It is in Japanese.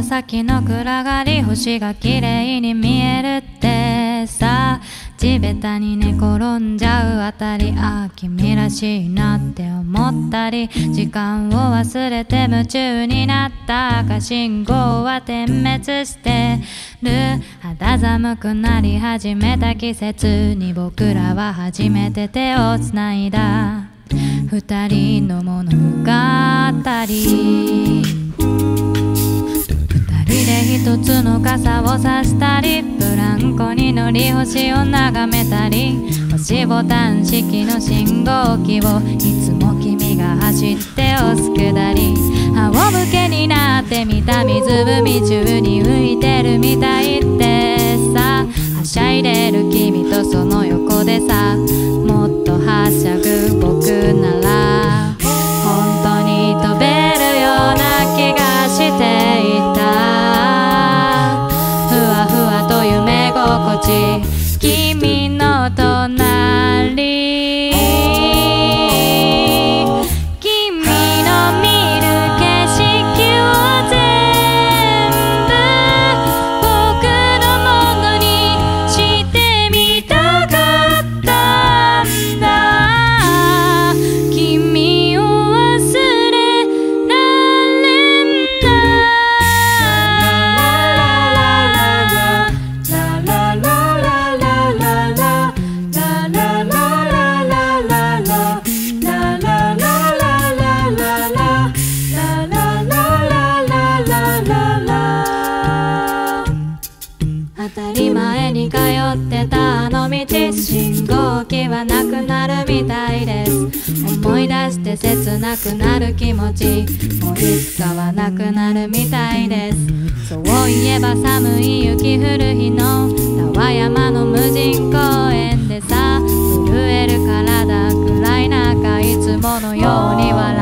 先の暗がり星が綺麗に見えるってさ、地べたに寝転んじゃうあたり、ああ君らしいなって思ったり、時間を忘れて夢中になった赤信号は点滅してる。肌寒くなり始めた季節に僕らは初めて手をつないだ。二人の物語、一つの傘を差したり、ブランコに乗り星を眺めたり、押しボタン式の信号機をいつも君が走って押すくだり、仰向けになってみた湖中に浮いてるみたいってさ、はしゃいでる君とその横でさ、もっとはしゃぐ僕なら本当に飛べるような気がしていた。君の隣、君の見る景色を全部僕のものにしてみたかったんだ。君を忘れられない。当たり前に通ってたあの道、信号機はなくなるみたいです。思い出して切なくなる気持ち、もういつかはなくなるみたいです。そういえば寒い雪降る日の田和山の無人公園でさ、震える体暗い中いつものように笑